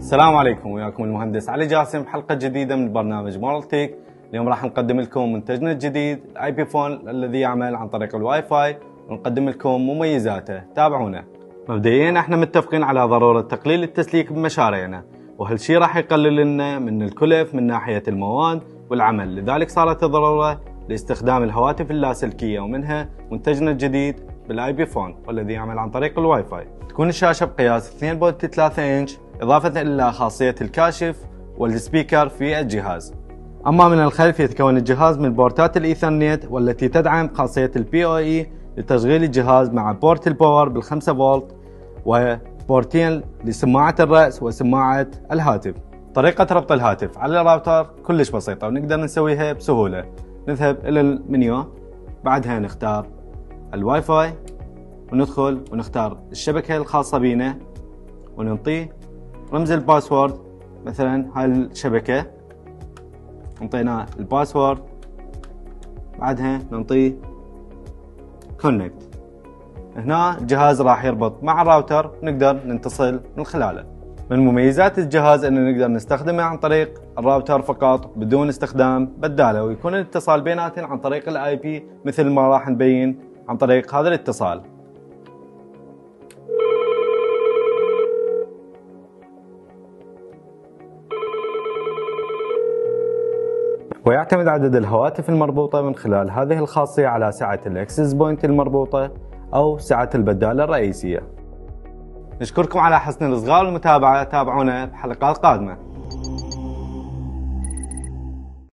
السلام عليكم، وياكم المهندس علي جاسم بحلقة جديدة من برنامج مورالتيك. اليوم راح نقدم لكم منتجنا الجديد الاي بي فون الذي يعمل عن طريق الواي فاي، ونقدم لكم مميزاته. تابعونا. مبدئيا احنا متفقين على ضرورة تقليل التسليك بمشاريعنا، وهالشي راح يقلل لنا من الكلف من ناحية المواد والعمل، لذلك صارت الضرورة لاستخدام الهواتف اللاسلكية، ومنها منتجنا الجديد بالاي بي فون والذي يعمل عن طريق الواي فاي. تكون الشاشة بقياس 2.3 انش، إضافة إلى خاصية الكاشف والسبيكر في الجهاز. أما من الخلف يتكون الجهاز من بورتات الإيثرنت، والتي تدعم خاصية PoE لتشغيل الجهاز مع بورت الباور بال5 فولت، وبورتين لسماعة الرأس وسماعة الهاتف. طريقة ربط الهاتف على الراوتر كلش بسيطة ونقدر نسويها بسهولة. نذهب إلى المنيو، بعدها نختار الواي فاي وندخل ونختار الشبكة الخاصة بينا وننطيه رمز الباسورد. مثلا هاي الشبكة نعطينا الباسورد، بعدها نعطيه كونكت. هنا الجهاز راح يربط مع الراوتر، نقدر نتصل من خلاله. من مميزات الجهاز ان نقدر نستخدمه عن طريق الراوتر فقط بدون استخدام بداله، ويكون الاتصال بيناتنا عن طريق الاي بي مثل ما راح نبين عن طريق هذا الاتصال. ويعتمد عدد الهواتف المربوطة من خلال هذه الخاصية على سعة الاكسس بوينت المربوطة أو سعة البدالة الرئيسية. نشكركم على حسن الإصغاء والمتابعة. تابعونا بحلقات قادمة.